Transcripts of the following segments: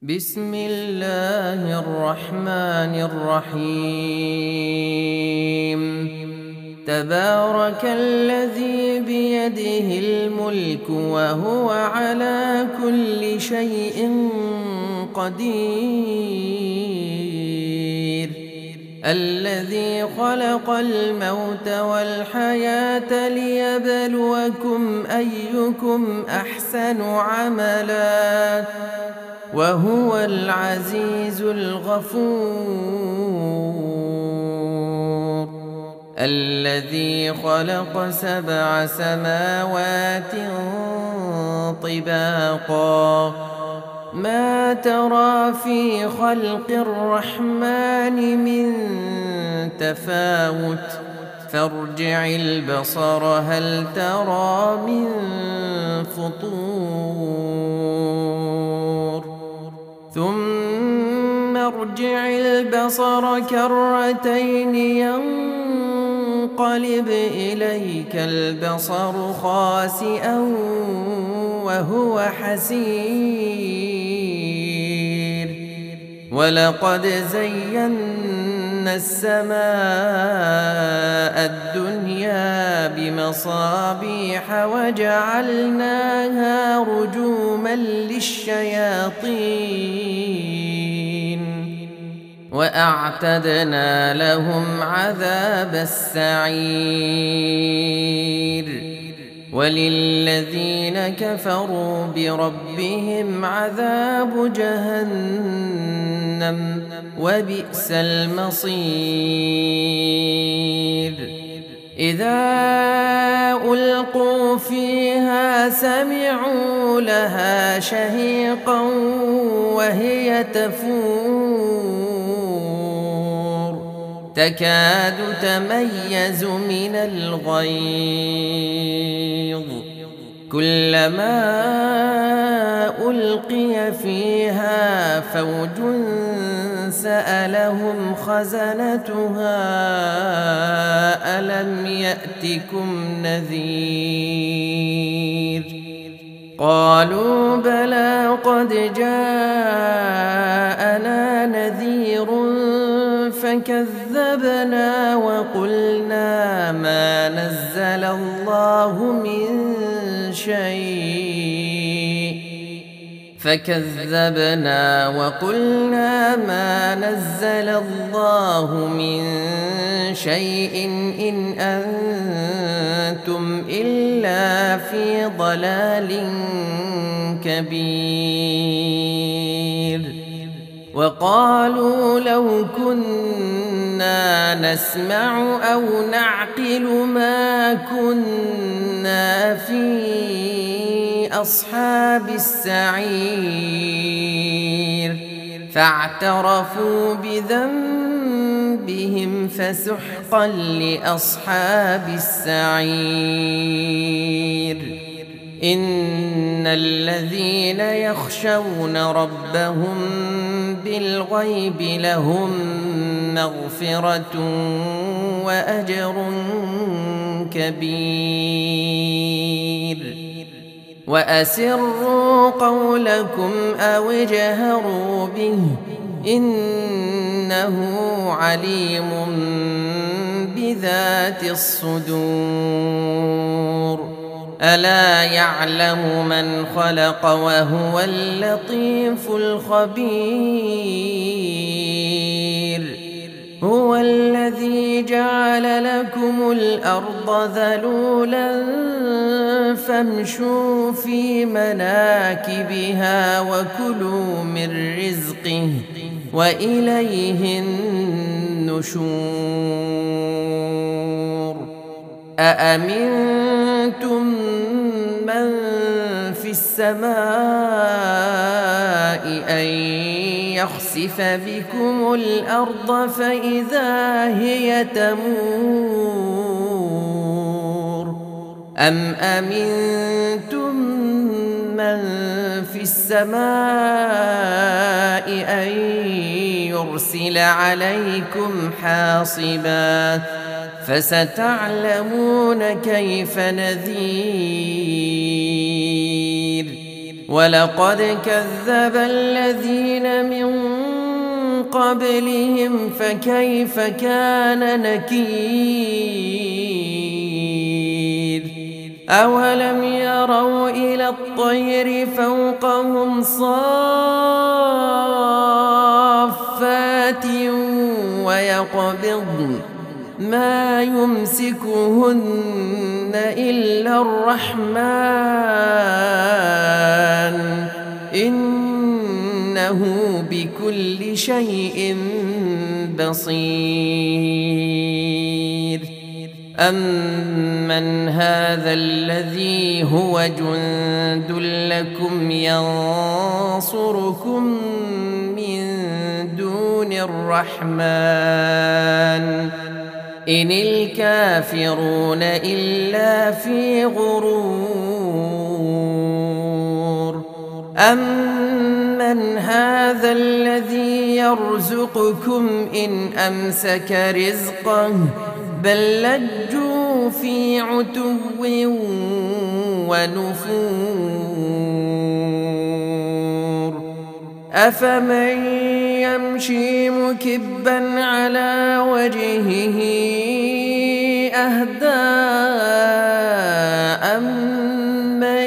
بسم الله الرحمن الرحيم. تبارك الذي بيده الملك وهو على كل شيء قدير، الذي خلق الموت والحياة ليبلوكم أيكم أحسن عملا وهو العزيز الغفور، الذي خلق 7 سماوات طباقا، ما ترى في خلق الرحمن من تفاوت، فارجع البصر هل ترى من فطور، ثم ارجع البصر كرتين ينقلب إليك البصر خاسئا وهو حسير، ولقد زينا السماء الدنيا بمصابيح وجعلناها رجوما للشياطين، وأعتدنا لهم عذاب السعير، وللذين كفروا بربهم عذاب جهنم وبئس المصير. إذا ألقوا فيها سمعوا لها شهيقا وهي تفور، تكاد تميز من الغيظ، كلما ألقي فيها فوج سألهم خزنتها ألم يأتكم نذير، قالوا بلى قد جاءنا نذير فكذبنا وقلنا ما نزل الله من شيء إن أنتم إلا في ضلال كبير، وقالوا لو كنا نسمع أو نعقل ما كنا في أصحاب السعير، فاعترفوا بذنبهم فسحقا لأصحاب السعير. إن الذين يخشون ربهم بالغيب لهم مغفرة وأجر كبير، وأسروا قولكم أو اجهروا به إنه عليم بذات الصدور، ألا يعلم من خلق وهو اللطيف الخبير. هو الذي جعل لكم الأرض ذلولا فامشوا في مناكبها وكلوا من رزقه وإليه النشور. أأمنتم من في السماء أن يخسف بكم الأرض فإذا هي تمور، أم أمنتم من في السماء أن يرسل عليكم حاصبا، فستعلمون كيف نذير. ولقد كذب الذين من قبلهم فكيف كان نكير أولم يروا إلى الطير فوقهم صافات ويقبضن ما يمسكهن إلا الرحمن إنه بكل شيء بصير أمن هذا الذي هو جند لكم ينصركم من دون الرحمن إن الكافرون إلا في غرور أمن هذا الذي يرزقكم إن أمسك رزقه بل لجوا في عتو ونفور أفمن يمشي مكبا على وجهه أهدى أمن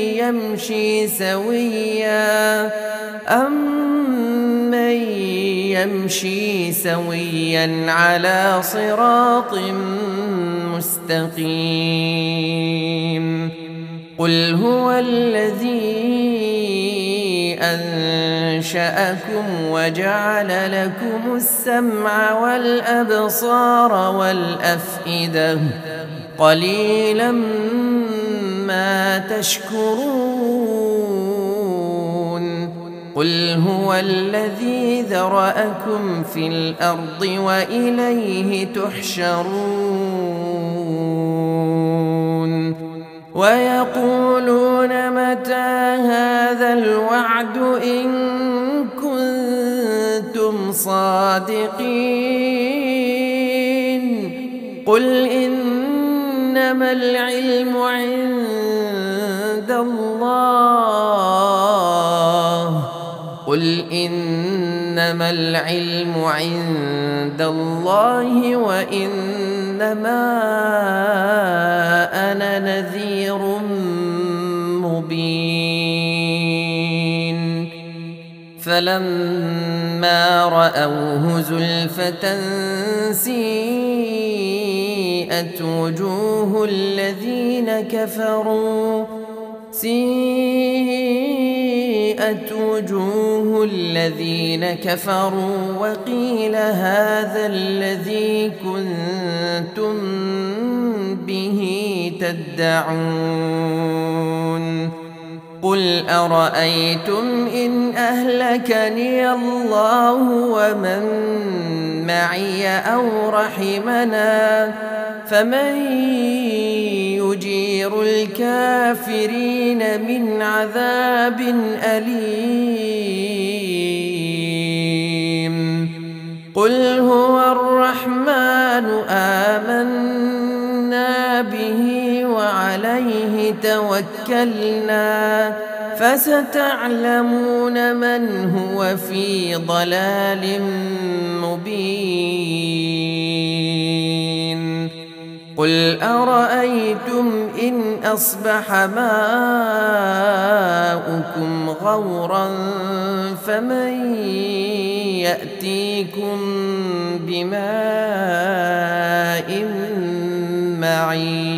يمشي سويا على صراط مستقيم قل هو الذي أنشأكم وجعل لكم السمع والأبصار والأفئدة قليلا ما تشكرون قل هو الذي ذرأكم في الأرض وإليه تحشرون ويقولون متى هذا الوعد إن كنتم صادقين قل إنما العلم عند الله وإنما أنا نذير مبين فلما رأوه زلفة سيئت وجوه الذين كفروا وقيل هذا الذي كنتم به تدعون قل أرأيتم إن أهلكني الله ومن معي أو رحمنا فمن يجير الكافرين من عذاب أليم قل هو الرحمن آمنا به وعليه توكلنا فستعلمون من هو في ضلال مبين قل أرأيتم إن أصبح ماؤكم غورا فمن يأتيكم بماء معين